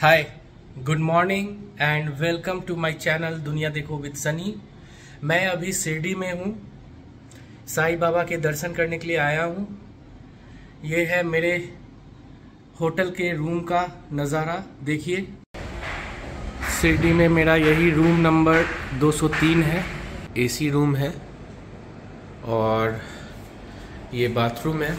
Hi, good morning and welcome to my channel दुनिया देखो with Sunny. मैं अभी शिरडी में हूँ, साईं बाबा के दर्शन करने के लिए आया हूँ। ये है मेरे होटल के रूम का नज़ारा, देखिए। शिरडी में मेरा यही रूम नंबर 203 है, एसी रूम है और ये बाथरूम है।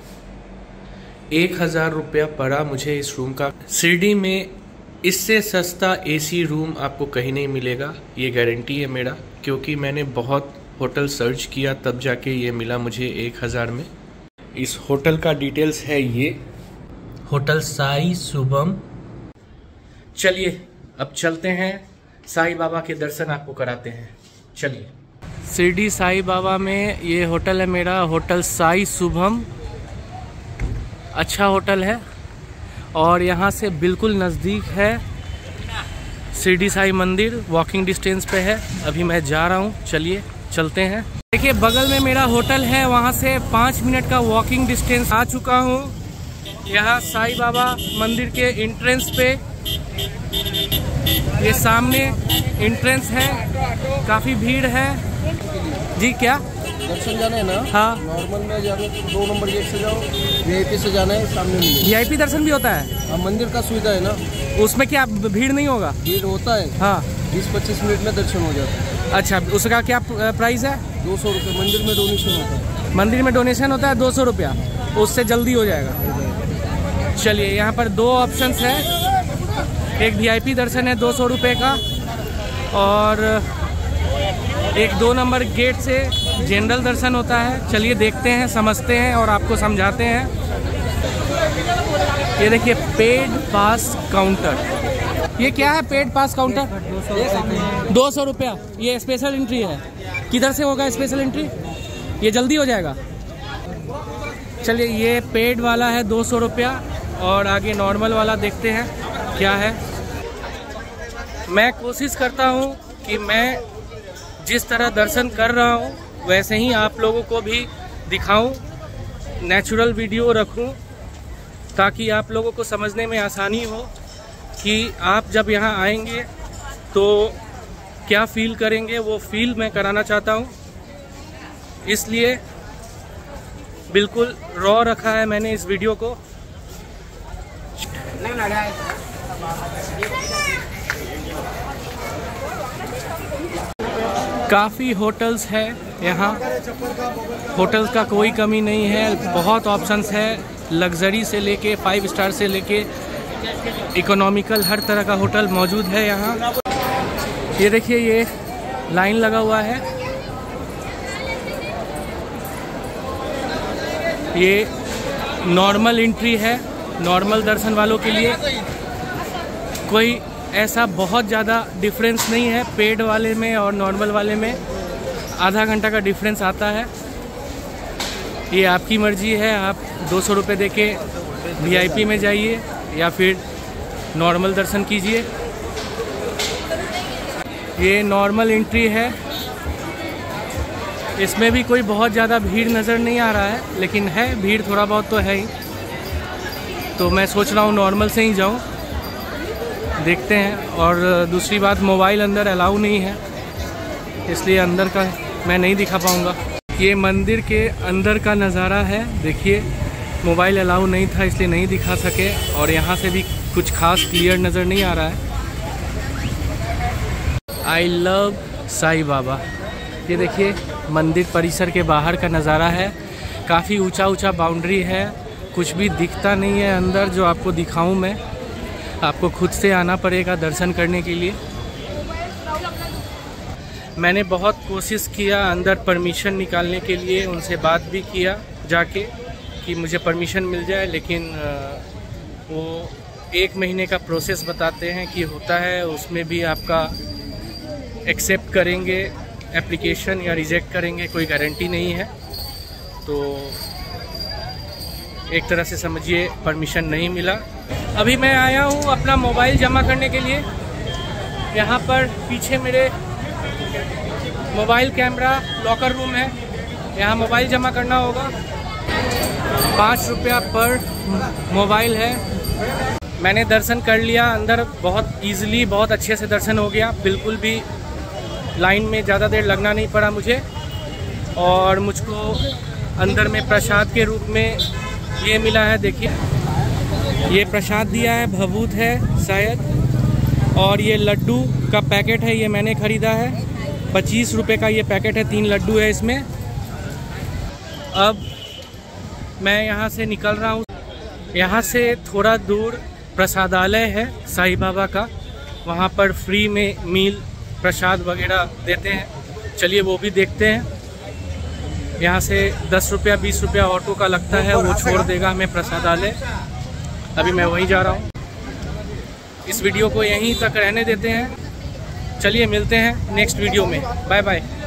1000 रुपया पड़ा मुझे इस रूम का। शिरडी में इससे सस्ता एसी रूम आपको कहीं नहीं मिलेगा, ये गारंटी है मेरा, क्योंकि मैंने बहुत होटल सर्च किया तब जाके ये मिला मुझे 1000 में। इस होटल का डिटेल्स है ये, होटल साई शुभम। चलिए अब चलते हैं, साईं बाबा के दर्शन आपको कराते हैं। चलिए, शिरडी साईं बाबा में ये होटल है मेरा, होटल साई शुभम। अच्छा होटल है और यहाँ से बिल्कुल नज़दीक है शिरडी साई मंदिर, वॉकिंग डिस्टेंस पे है। अभी मैं जा रहा हूँ, चलिए चलते हैं। देखिए बगल में मेरा होटल है, वहाँ से 5 मिनट का वॉकिंग डिस्टेंस। आ चुका हूँ यहाँ साईं बाबा मंदिर के एंट्रेंस पे। ये सामने एंट्रेंस है, काफ़ी भीड़ है जी। क्या दर्शन जाना है ना? हाँ, नॉर्मल में जाओ, 2 नंबर गेट से जाओ, वीआईपी से जाना है, सामने मिलेगा। वीआईपी दर्शन भी होता है? हाँ, मंदिर का सुविधा है ना, उसमें क्या भीड़ नहीं होगा? भीड़ होता है। हाँ, 20-25 मिनट में दर्शन हो जाता है। अच्छा, उसका क्या प्राइस है? 200 रुपये। मंदिर में डोनेशन होता है। मंदिर में डोनेशन होता है 200 रुपया, उससे जल्दी हो जाएगा। चलिए, यहाँ पर 2 ऑप्शंस है, एक वीआईपी दर्शन है 200 रुपये का और एक 2 नंबर गेट से जनरल दर्शन होता है। चलिए देखते हैं, समझते हैं और आपको समझाते हैं। ये देखिए पेड पास काउंटर। ये क्या है पेड पास काउंटर? 200 रुपया। ये स्पेशल एंट्री है। किधर से होगा स्पेशल एंट्री? ये जल्दी हो जाएगा। चलिए, ये पेड वाला है 200 रुपया और आगे नॉर्मल वाला देखते हैं क्या है। मैं कोशिश करता हूँ कि मैं जिस तरह दर्शन कर रहा हूँ वैसे ही आप लोगों को भी दिखाऊं, नेचुरल वीडियो रखूं, ताकि आप लोगों को समझने में आसानी हो कि आप जब यहाँ आएंगे तो क्या फील करेंगे। वो फील मैं कराना चाहता हूँ, इसलिए बिल्कुल रॉ रखा है मैंने इस वीडियो को। काफ़ी होटल्स है यहाँ, होटल्स का कोई कमी नहीं है, बहुत ऑप्शंस है। लग्जरी से लेके 5 स्टार से लेके इकोनॉमिकल, हर तरह का होटल मौजूद है यहाँ। ये देखिए, ये लाइन लगा हुआ है। ये नॉर्मल एंट्री है, नॉर्मल दर्शन वालों के लिए। कोई ऐसा बहुत ज़्यादा डिफरेंस नहीं है पेड वाले में और नॉर्मल वाले में, आधा घंटा का डिफरेंस आता है। ये आपकी मर्जी है, आप 200 रुपये दे के वीआईपी में जाइए या फिर नॉर्मल दर्शन कीजिए। ये नॉर्मल एंट्री है, इसमें भी कोई बहुत ज़्यादा भीड़ नज़र नहीं आ रहा है, लेकिन है भीड़, थोड़ा बहुत तो है ही। तो मैं सोच रहा हूँ नॉर्मल से ही जाऊँ, देखते हैं। और दूसरी बात, मोबाइल अंदर अलाउ नहीं है, इसलिए अंदर का मैं नहीं दिखा पाऊँगा। ये मंदिर के अंदर का नज़ारा है, देखिए। मोबाइल अलाउ नहीं था इसलिए नहीं दिखा सके, और यहाँ से भी कुछ खास क्लियर नज़र नहीं आ रहा है। I love Sai Baba. ये देखिए मंदिर परिसर के बाहर का नज़ारा है, काफ़ी ऊंचा ऊंचा बाउंड्री है, कुछ भी दिखता नहीं है अंदर जो आपको दिखाऊं मैं। आपको खुद से आना पड़ेगा दर्शन करने के लिए। मैंने बहुत कोशिश किया अंदर परमिशन निकालने के लिए, उनसे बात भी किया जाके कि मुझे परमिशन मिल जाए, लेकिन वो 1 महीने का प्रोसेस बताते हैं कि होता है, उसमें भी आपका एक्सेप्ट करेंगे एप्लीकेशन या रिजेक्ट करेंगे, कोई गारंटी नहीं है। तो एक तरह से समझिए परमिशन नहीं मिला। अभी मैं आया हूँ अपना मोबाइल जमा करने के लिए। यहाँ पर पीछे मेरे मोबाइल कैमरा लॉकर रूम है, यहाँ मोबाइल जमा करना होगा। 5 रुपया पर मोबाइल है। मैंने दर्शन कर लिया अंदर, बहुत ईजिली, बहुत अच्छे से दर्शन हो गया, बिल्कुल भी लाइन में ज़्यादा देर लगना नहीं पड़ा मुझे। और मुझको अंदर में प्रसाद के रूप में ये मिला है, देखिए ये प्रसाद दिया है, भभूत है शायद, और ये लड्डू का पैकेट है, ये मैंने ख़रीदा है, 25 रुपये का ये पैकेट है, 3 लड्डू है इसमें। अब मैं यहाँ से निकल रहा हूँ। यहाँ से थोड़ा दूर प्रसादालय है साईं बाबा का, वहाँ पर फ्री में मील प्रसाद वगैरह देते हैं, चलिए वो भी देखते हैं। यहाँ से 10 रुपया 20 रुपया ऑटो का लगता है, वो छोड़ देगा हमें प्रसादालय। अभी मैं वहीं जा रहा हूँ। इस वीडियो को यहीं तक रहने देते हैं, चलिए मिलते हैं नेक्स्ट वीडियो में, बाय बाय।